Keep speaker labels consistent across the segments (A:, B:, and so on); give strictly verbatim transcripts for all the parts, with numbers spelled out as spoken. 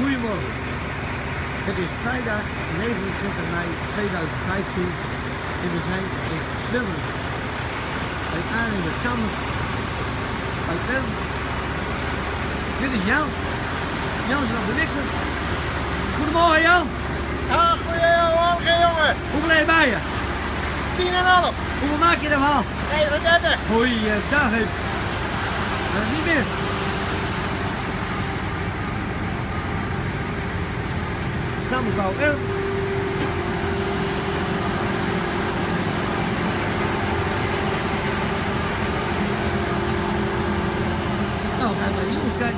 A: Goedemorgen. Het is vrijdag negenentwintig mei tweeduizend vijftien en we zijn in Zwillen. Bij aannemer Cammers uit Elm. Dit is Jan. Jan is nog de niks. Goedemorgen Jan.
B: Ja, goedemorgen jongen.
A: Hoeveel heb je bij je?
B: tien en half.
A: Hoeveel maak je ervan?
B: negenendertig.
A: Goeiedag hè. Dat is niet meer. Nou mevrouw Elm. Nou, gaan we naar de jongens kijken.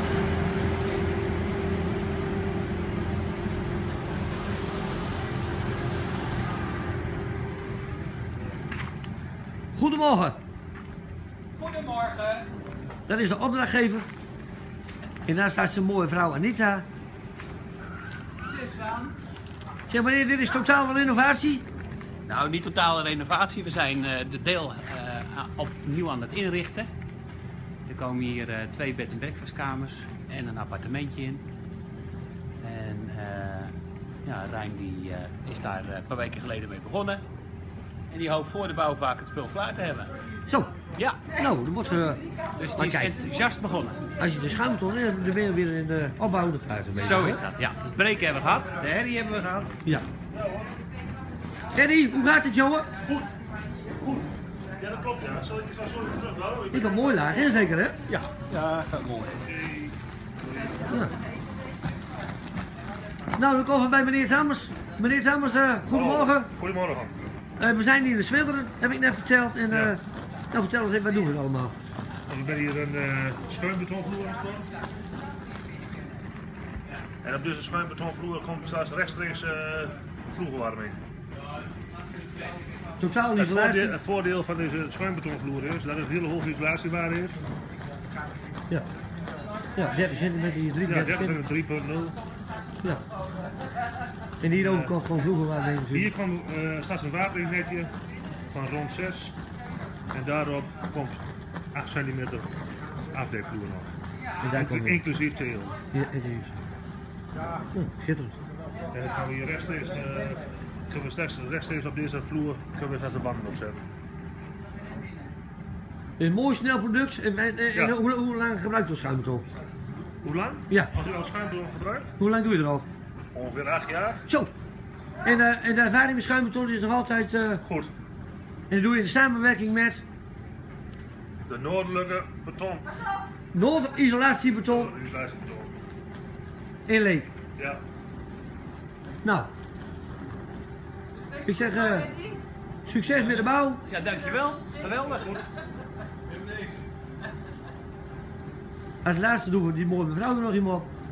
A: Goedemorgen.
B: Goedemorgen.
A: Dat is de opdrachtgever. En daar staat zijn mooie vrouw Anita.
B: Zus van.
A: Zeg meneer, dit is totaal renovatie?
C: Nou, niet totale renovatie. We zijn uh, de deel uh, opnieuw aan het inrichten. Er komen hier uh, twee bed- en breakfastkamers en een appartementje in. En uh, ja, Rijn die, uh, is daar uh, een paar weken geleden mee begonnen. En die hoopt voor de bouwvaart het spul klaar te hebben.
A: Zo.
C: Ja.
A: Nou, dan moet ze...
C: Dus die is enthousiast begonnen.
A: Als je de schuimton hebt, dan ben je weer in de opbouwende fase mee.
C: Zo is dat, ja. Het breken hebben we gehad, de herrie hebben we gehad.
A: Ja. Eddie, hoe gaat het jongen?
D: Goed, goed. Ja, dat klopt ja. Zal ik eens zo even terughouden?
A: Ik kan mooi laag, hè zeker hè?
C: Ja, ja, gaat mooi.
A: Ja. Nou, dan komen we bij meneer Sammers. Meneer Sammers, uh, goedemorgen.
D: Oh, goedemorgen.
A: Uh, we zijn hier in Zwilderen, heb ik net verteld. En uh,
D: Ja.
A: nou, vertel eens even, wat doen we allemaal?
D: We ben hier een uh, schuimbetonvloer aan het staan. En op deze schuimbetonvloer komt straks rechtstreeks uh, vloerverwarming.
A: Totaal
D: Het
A: isolatie?
D: voordeel, het voordeel van deze schuimbetonvloer is dat het hele hoge isolatiewaarde heeft.
A: Ja. Ja, dertig centimeter, hier
D: Ja,
A: drieëndertig
D: dertig
A: centimeter.
D: drie punt nul.
A: Ja. En hierover komt gewoon vroeger waar mee
D: Hier
A: natuurlijk.
D: komt uh, straks een waterinjectie van rond zes. En daarop komt acht centimeter afdeelvloer nog.
A: En daar komt
D: Inclusief tegel.
A: Ja, het is. Ja, schitterend.
D: En dan gaan we hier rechtstreeks, uh, kunnen we straks, rechtstreeks op deze vloer kunnen we straks de banden opzetten.
A: Het is een mooi snel product. En, en, en
D: Ja.
A: hoe, hoe lang gebruikt u schuimbeton?
D: Hoe lang?
A: Ja.
D: Als u al schuimbeton gebruikt?
A: Hoe lang doe je er al?
D: Ongeveer acht jaar.
A: Zo. En, uh, en de ervaring met schuimbeton is nog altijd. Uh,
D: Goed.
A: en dat doe je in samenwerking met
D: De noordelijke beton.
A: Noord-isolatiebeton
D: Isolatiebeton.
A: in Leek.
D: Ja.
A: Nou. Ik zeg uh, succes met de bouw.
C: Ja, dankjewel. Geweldig.
A: Als laatste doen we die mooie mevrouw er nog iemand op.